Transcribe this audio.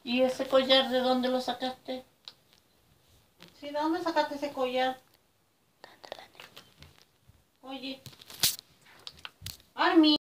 ¿Y ese collar de dónde lo sacaste? Sí, ¿de dónde sacaste ese collar? Oye, Armin.